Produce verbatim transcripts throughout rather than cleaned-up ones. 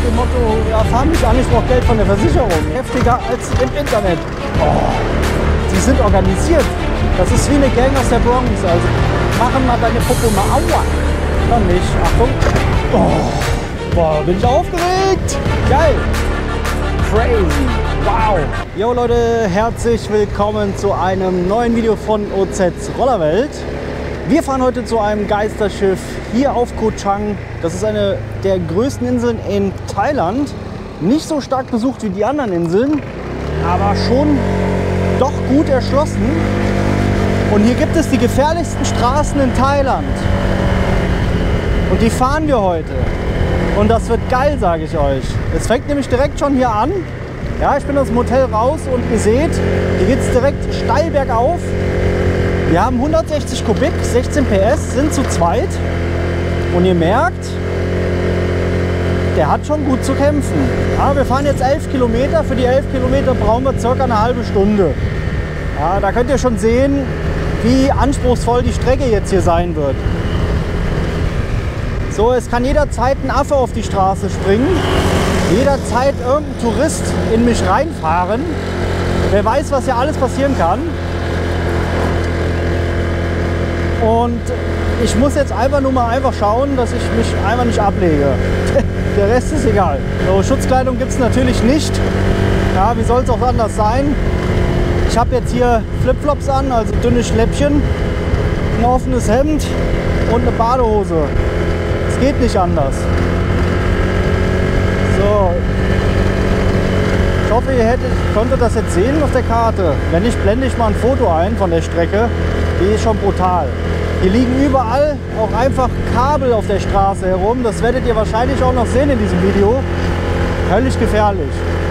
dem Motto, ja, fahr mich an, ich brauche Geld von der Versicherung. Heftiger als im Internet. Oh, die sind organisiert. Das ist wie eine Gang aus der Bronx. Also machen mal deine Popo mal aua. Dann nicht. Achtung. Oh, boah, bin ich aufgeregt. Geil. Crazy. Wow. Jo Leute, herzlich willkommen zu einem neuen Video von O Z's Rollerwelt. Wir fahren heute zu einem Geisterschiff hier auf Koh Chang. Das ist eine der größten Inseln in Thailand. Nicht so stark besucht wie die anderen Inseln, aber schon doch gut erschlossen. Und hier gibt es die gefährlichsten Straßen in Thailand. Und die fahren wir heute. Und das wird geil, sage ich euch. Es fängt nämlich direkt schon hier an. Ja, ich bin aus dem Hotel raus und ihr seht, hier geht es direkt steil bergauf. Wir haben hundertsechzig Kubik, sechzehn P S, sind zu zweit. Und ihr merkt, der hat schon gut zu kämpfen. Ja, wir fahren jetzt elf Kilometer. Für die elf Kilometer brauchen wir circa eine halbe Stunde. Ja, da könnt ihr schon sehen, wie anspruchsvoll die Strecke jetzt hier sein wird. So, es kann jederzeit ein Affe auf die Straße springen. Jederzeit irgendein Tourist in mich reinfahren. Wer weiß, was hier alles passieren kann. Und ich muss jetzt einfach nur mal einfach schauen, dass ich mich einfach nicht ablege. Der Rest ist egal. So, Schutzkleidung gibt es natürlich nicht. Ja, wie soll es auch anders sein? Ich habe jetzt hier Flipflops an, also dünne Schläppchen, ein offenes Hemd und eine Badehose. Es geht nicht anders. So. Ich hoffe, ihr hättet, konntet das jetzt sehen auf der Karte. Wenn nicht, blende ich mal ein Foto ein von der Strecke. Die ist schon brutal. Hier liegen überall auch einfach Kabel auf der Straße herum. Das werdet ihr wahrscheinlich auch noch sehen in diesem Video. Völlig gefährlich.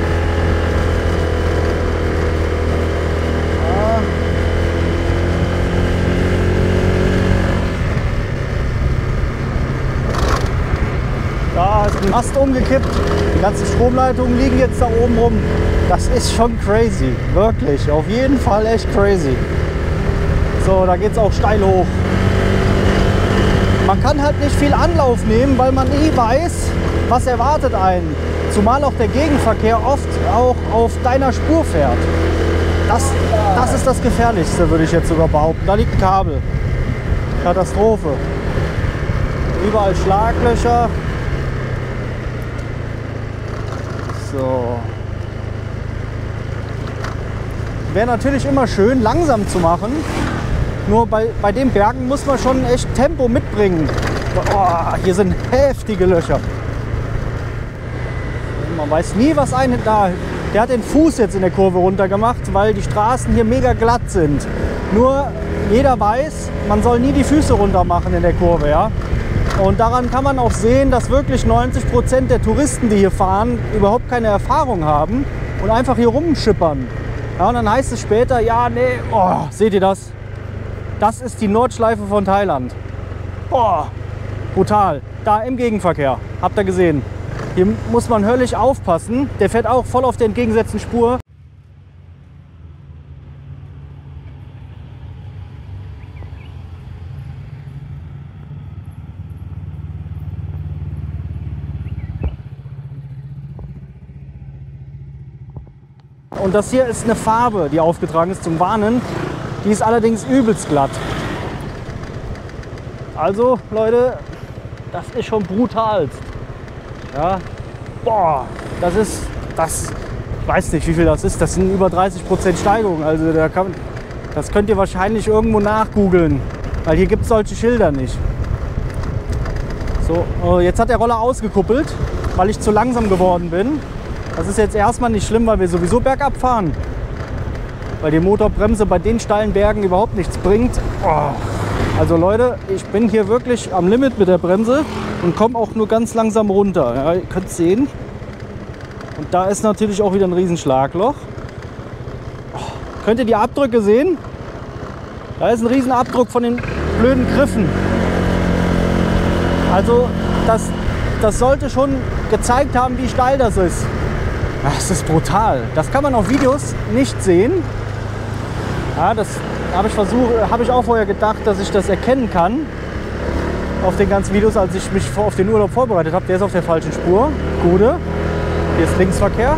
Da ist ein Mast umgekippt. Die ganzen Stromleitungen liegen jetzt da oben rum. Das ist schon crazy. Wirklich. Auf jeden Fall echt crazy. So, da geht es auch steil hoch. Man kann halt nicht viel Anlauf nehmen, weil man nie weiß, was erwartet einen. Zumal auch der Gegenverkehr oft auch auf deiner Spur fährt. Das, das ist das Gefährlichste, würde ich jetzt sogar behaupten. Da liegt ein Kabel. Katastrophe. Überall Schlaglöcher. So. Wäre natürlich immer schön, langsam zu machen. Nur bei, bei den Bergen muss man schon echt Tempo mitbringen. Oh, hier sind heftige Löcher. Man weiß nie, was einen da... Der hat den Fuß jetzt in der Kurve runter gemacht, weil die Straßen hier mega glatt sind. Nur jeder weiß, man soll nie die Füße runter machen in der Kurve. Ja? Und daran kann man auch sehen, dass wirklich neunzig Prozent der Touristen, die hier fahren, überhaupt keine Erfahrung haben und einfach hier rumschippern. Ja, und dann heißt es später, ja, nee, oh, seht ihr das? Das ist die Nordschleife von Thailand. Boah, brutal. Da im Gegenverkehr, habt ihr gesehen. Hier muss man höllisch aufpassen. Der fährt auch voll auf der entgegengesetzten Spur. Und das hier ist eine Farbe, die aufgetragen ist zum Warnen. Die ist allerdings übelst glatt. Also Leute, das ist schon brutal. Ja, boah, das ist, das, ich weiß nicht, wie viel das ist. Das sind über dreißig Prozent Steigerung. Also da kann, das könnt ihr wahrscheinlich irgendwo nachgoogeln, weil hier gibt es solche Schilder nicht. So, jetzt hat der Roller ausgekuppelt, weil ich zu langsam geworden bin. Das ist jetzt erstmal nicht schlimm, weil wir sowieso bergab fahren. Weil die Motorbremse bei den steilen Bergen überhaupt nichts bringt. Oh. Also Leute, ich bin hier wirklich am Limit mit der Bremse und komme auch nur ganz langsam runter. Ja, ihr könnt es sehen. Und da ist natürlich auch wieder ein riesen Schlagloch. Oh. Könnt ihr die Abdrücke sehen? Da ist ein riesen Abdruck von den blöden Griffen. Also das, das sollte schon gezeigt haben, wie steil das ist. Das ist brutal. Das kann man auf Videos nicht sehen. Ja, das habe ich versucht, habe ich auch vorher gedacht, dass ich das erkennen kann. auf den ganzen Videos, als ich mich auf den Urlaub vorbereitet habe. Der ist auf der falschen Spur. Gute. Hier ist Linksverkehr.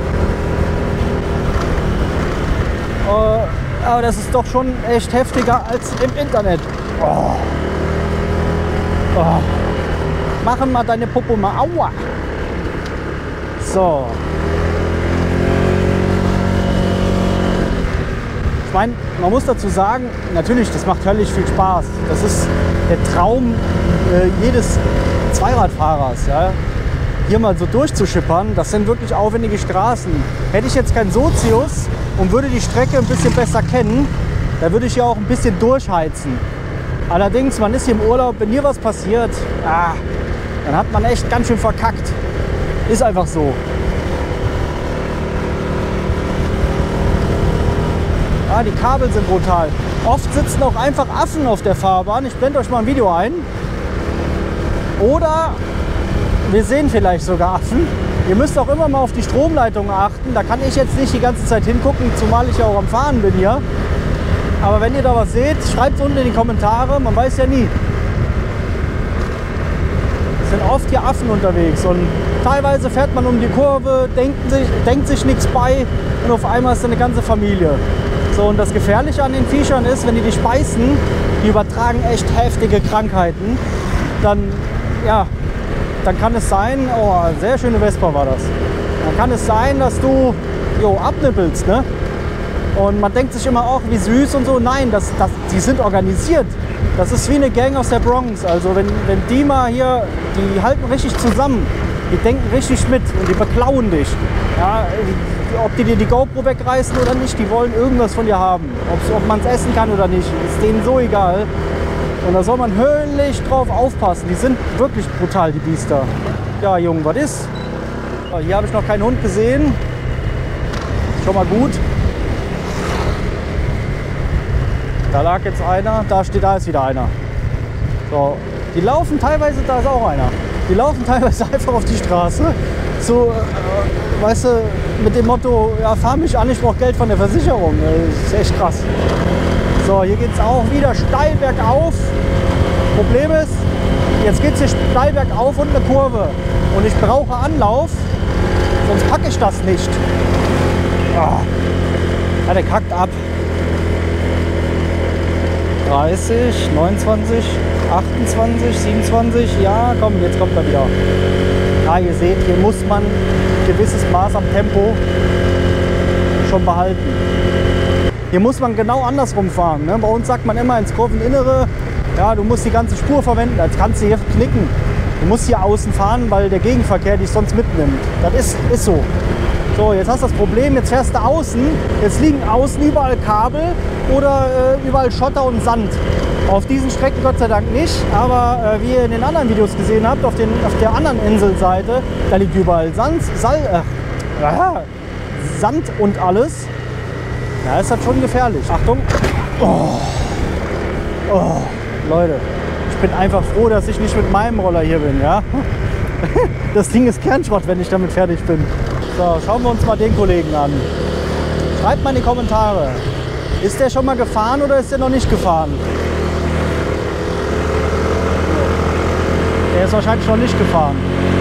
Äh, aber das ist doch schon echt heftiger als im Internet. Oh. Oh. Machen mal deine Popo mal. Aua. So. Ich meine, man muss dazu sagen, natürlich, das macht höllisch viel Spaß. Das ist der Traum äh, jedes Zweiradfahrers. Ja? Hier mal so durchzuschippern, das sind wirklich aufwendige Straßen. Hätte ich jetzt keinen Sozius und würde die Strecke ein bisschen besser kennen, dann würde ich hier auch ein bisschen durchheizen. Allerdings, man ist hier im Urlaub, wenn hier was passiert, ah, dann hat man echt ganz schön verkackt. Ist einfach so. Ah, die Kabel sind brutal. Oft sitzen auch einfach Affen auf der Fahrbahn. Ich blende euch mal ein Video ein. Oder wir sehen vielleicht sogar Affen. Ihr müsst auch immer mal auf die Stromleitungen achten. Da kann ich jetzt nicht die ganze Zeit hingucken, zumal ich ja auch am Fahren bin hier. Aber wenn ihr da was seht, schreibt es unten in die Kommentare. Man weiß ja nie. Es sind oft hier Affen unterwegs. Und teilweise fährt man um die Kurve, denkt sich, denkt sich nichts bei. Und auf einmal ist da eine ganze Familie. So, und das Gefährliche an den Viechern ist, wenn die dich beißen, die übertragen echt heftige Krankheiten, dann, ja, dann kann es sein, oh, sehr schöne Vespa war das, dann kann es sein, dass du jo, abnippelst, ne? Und man denkt sich immer auch, wie süß und so. Nein, das, das, die sind organisiert. Das ist wie eine Gang aus der Bronx. Also wenn, wenn die mal hier, die halten richtig zusammen. Die denken richtig mit und die beklauen dich. Ja, ob die dir die GoPro wegreißen oder nicht, die wollen irgendwas von dir haben. Ob's, ob man es essen kann oder nicht, ist denen so egal. Und da soll man höllisch drauf aufpassen. Die sind wirklich brutal, die Biester. Ja, Junge, was ist? Hier habe ich noch keinen Hund gesehen. Schon mal gut. Da lag jetzt einer, da steht, da ist wieder einer. So, die laufen teilweise, da ist auch einer. Die laufen teilweise einfach auf die Straße. So, äh, weißt du, mit dem Motto, ja, fahr mich an, ich brauche Geld von der Versicherung. Das ist echt krass. So, hier geht es auch wieder steil bergauf. Problem ist, jetzt geht es hier steil bergauf und eine Kurve. Und ich brauche Anlauf, sonst packe ich das nicht. Ah. Ja, der kackt ab. dreißig, neunundzwanzig, achtundzwanzig, siebenundzwanzig, ja komm, jetzt kommt er wieder. Ja, ihr seht, hier muss man ein gewisses Maß am Tempo schon behalten. Hier muss man genau andersrum fahren. Ne? Bei uns sagt man immer ins Kurveninnere, ja, du musst die ganze Spur verwenden, als kannst du hier knicken. Du musst hier außen fahren, weil der Gegenverkehr dich sonst mitnimmt. Das ist, ist so. So, jetzt hast du das Problem, jetzt fährst du außen, jetzt liegen außen überall Kabel oder äh, überall Schotter und Sand. Auf diesen Strecken Gott sei Dank nicht, aber äh, wie ihr in den anderen Videos gesehen habt, auf, den, auf der anderen Inselseite, da liegt überall Sand, Sal, äh, äh, Sand und alles. Ja, ist halt schon gefährlich. Achtung. Oh. Oh, Leute, ich bin einfach froh, dass ich nicht mit meinem Roller hier bin. Ja? Das Ding ist Kernschrott, wenn ich damit fertig bin. So, schauen wir uns mal den Kollegen an. Schreibt mal in die Kommentare. Ist der schon mal gefahren oder ist der noch nicht gefahren? Der ist wahrscheinlich noch nicht gefahren.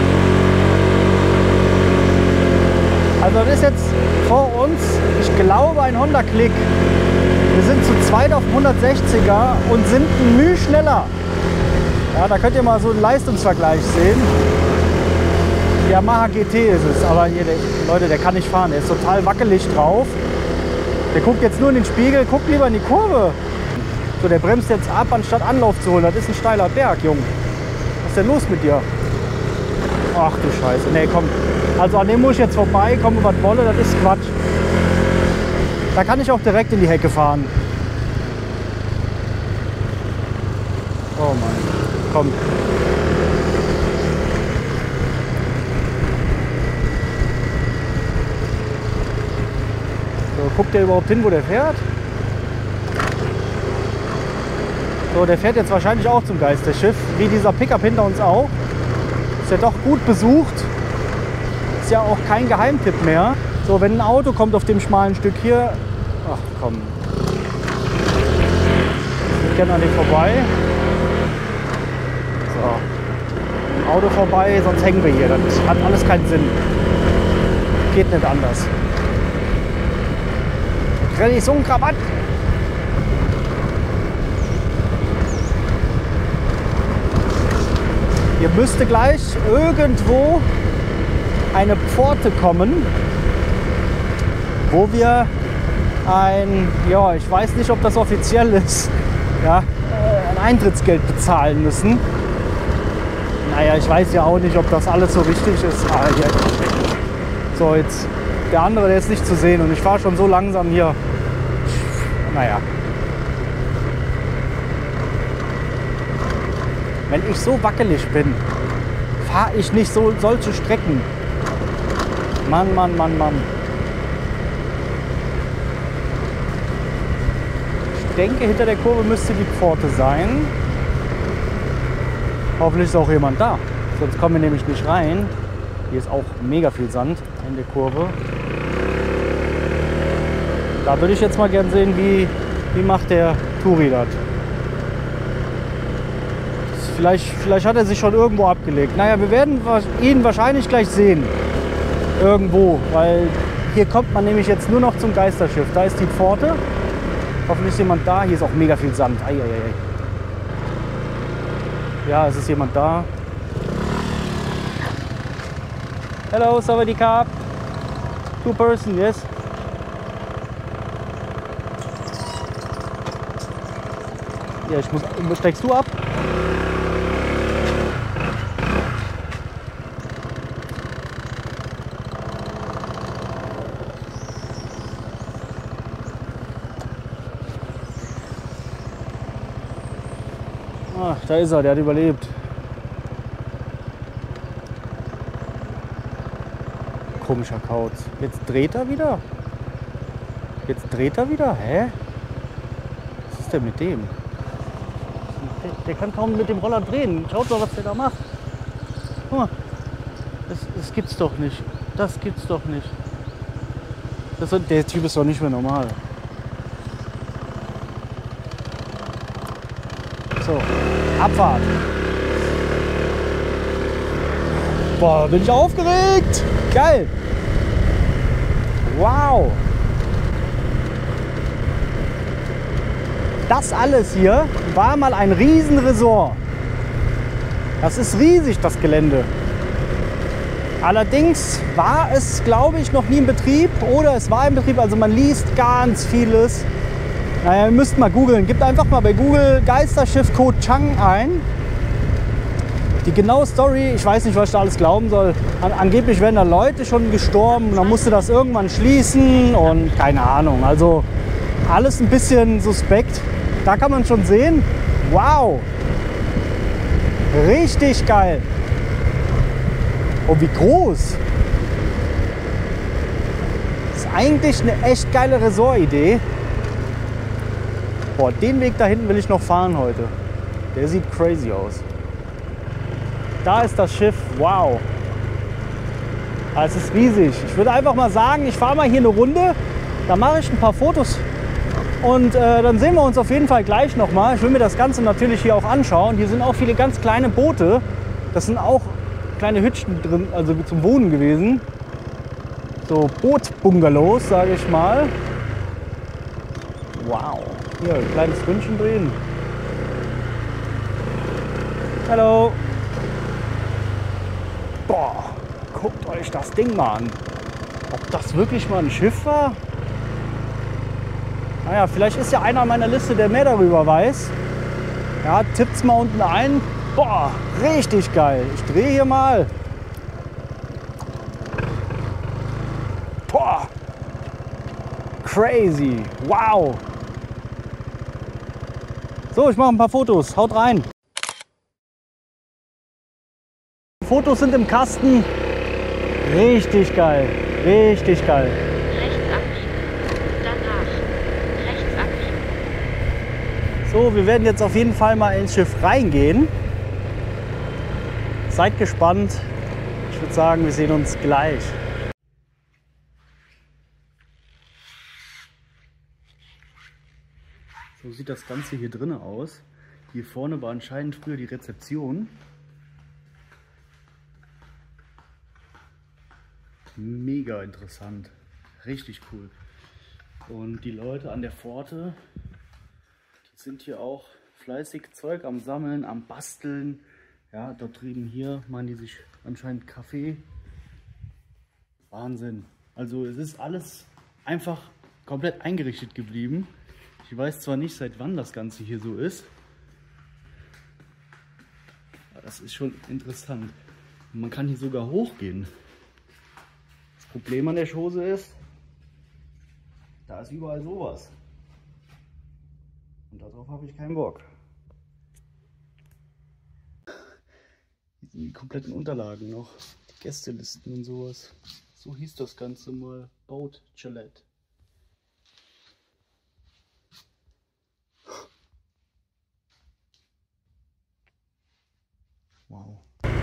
Also das ist jetzt vor uns, ich glaube, ein Honda Click. Wir sind zu zweit auf dem hundertsechziger und sind ein Mühe schneller. Ja, da könnt ihr mal so einen Leistungsvergleich sehen. Yamaha G T ist es, aber hier, der, Leute, der kann nicht fahren, der ist total wackelig drauf. Der guckt jetzt nur in den Spiegel, guckt lieber in die Kurve. So, der bremst jetzt ab, anstatt Anlauf zu holen. Das ist ein steiler Berg, Junge. Was ist denn los mit dir? Ach du Scheiße, nee, komm. Also an dem muss ich jetzt vorbei, komme was wolle, das ist Quatsch. Da kann ich auch direkt in die Hecke fahren. Oh Mann, komm. So, guckt der überhaupt hin, wo der fährt? So, der fährt jetzt wahrscheinlich auch zum Geisterschiff, wie dieser Pickup hinter uns auch. Ist ja doch gut besucht. Ist ja auch kein Geheimtipp mehr. So, wenn ein Auto kommt auf dem schmalen Stück hier, ach komm, ich gehe an dem vorbei. So. Auto vorbei, sonst hängen wir hier. Das hat alles keinen Sinn. Geht nicht anders. Renn ich so einen Krawatt. Hier müsste gleich irgendwo eine Pforte kommen, wo wir ein, ja, ich weiß nicht, ob das offiziell ist, ja, ein Eintrittsgeld bezahlen müssen. Naja, ich weiß ja auch nicht, ob das alles so richtig ist. Ah, hier. So, jetzt der andere, der ist nicht zu sehen und ich fahre schon so langsam hier. Naja. Wenn ich so wackelig bin, fahre ich nicht so solche Strecken. Mann, Mann, Mann, Mann. Ich denke, hinter der Kurve müsste die Pforte sein. Hoffentlich ist auch jemand da. Sonst kommen wir nämlich nicht rein. Hier ist auch mega viel Sand in der Kurve. Da würde ich jetzt mal gern sehen, wie, wie macht der Touri das. Vielleicht, vielleicht hat er sich schon irgendwo abgelegt. Naja, wir werden ihn wahrscheinlich gleich sehen. Irgendwo, weil hier kommt man nämlich jetzt nur noch zum Geisterschiff. Da ist die Pforte. Hoffentlich ist jemand da. Hier ist auch mega viel Sand. Ei, ei, ei. Ja, es ist jemand da. Hello, Sawadee Krab. Two person, yes. Ja, ich muss. Steigst du ab? Ah, da ist er, der hat überlebt. Komischer Kauz. Jetzt dreht er wieder. Jetzt dreht er wieder? Hä? Was ist denn mit dem? Der, der kann kaum mit dem Roller drehen. Schaut mal, was der da macht. Guck mal. Das, das gibt's doch nicht. Das gibt's doch nicht. Das, der Typ ist doch nicht mehr normal. So, Abfahrt. Boah, bin ich aufgeregt. Geil. Wow. Das alles hier war mal ein Riesenresort. Das ist riesig, das Gelände. Allerdings war es, glaube ich, noch nie in Betrieb oder es war in Betrieb. Also man liest ganz vieles. Naja, ihr müsst mal googeln. Gebt einfach mal bei Google Geisterschiff Koh Chang ein. Die genaue Story, ich weiß nicht, was ich da alles glauben soll. An, angeblich wären da Leute schon gestorben und dann musste das irgendwann schließen und keine Ahnung. Also alles ein bisschen suspekt. Da kann man schon sehen, wow, richtig geil. Und wie groß. Das ist eigentlich eine echt geile Resort-Idee. Boah, den Weg da hinten will ich noch fahren heute. Der sieht crazy aus. Da ist das Schiff, wow. Es ist riesig. Ich würde einfach mal sagen, ich fahre mal hier eine Runde. Da mache ich ein paar Fotos. Und äh, dann sehen wir uns auf jeden Fall gleich nochmal. Ich will mir das Ganze natürlich hier auch anschauen. Hier sind auch viele ganz kleine Boote. Das sind auch kleine Hütchen drin, also zum Wohnen gewesen. So Boot-Bungalows, sage ich mal. Wow. Hier, ein kleines Ründchen drehen. Hallo. Boah, guckt euch das Ding mal an. Ob das wirklich mal ein Schiff war? Naja, vielleicht ist ja einer an meiner Liste, der mehr darüber weiß. Ja, tippt's mal unten ein. Boah, richtig geil. Ich drehe hier mal. Boah. Crazy. Wow. So, ich mache ein paar Fotos. Haut rein. Fotos sind im Kasten. Richtig geil. Richtig geil. Rechts abbiegen. Danach rechts abbiegen. So, wir werden jetzt auf jeden Fall mal ins Schiff reingehen. Seid gespannt. Ich würde sagen, wir sehen uns gleich. So sieht das Ganze hier drinnen aus. Hier vorne war anscheinend früher die Rezeption. mega interessant. Richtig cool. Und die Leute an der Pforte, die sind hier auch fleißig Zeug am Sammeln, am Basteln. Ja, dort drüben hier machen die sich anscheinend Kaffee. Wahnsinn. Also es ist alles einfach komplett eingerichtet geblieben. Ich weiß zwar nicht, seit wann das Ganze hier so ist. Aber das ist schon interessant. Und man kann hier sogar hochgehen. Das Problem an der Chose ist, da ist überall sowas. Und darauf habe ich keinen Bock. Hier sind die kompletten Unterlagen noch. Die Gästelisten und sowas. So hieß das Ganze mal. Boat Chalet. Wow.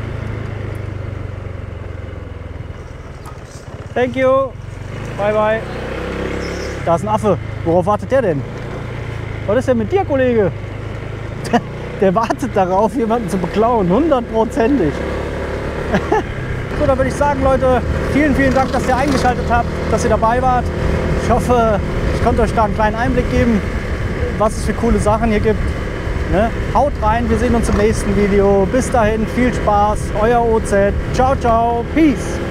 Thank you. Bye bye. Da ist ein Affe. Worauf wartet der denn? Was ist denn mit dir, Kollege? Der, der wartet darauf, jemanden zu beklauen. Hundertprozentig. So, dann würde ich sagen, Leute, vielen, vielen Dank, dass ihr eingeschaltet habt, dass ihr dabei wart. Ich hoffe, ich konnte euch da einen kleinen Einblick geben, was es für coole Sachen hier gibt. Ne? Haut rein, wir sehen uns im nächsten Video. Bis dahin, viel Spaß, euer O Z. Ciao, ciao, peace.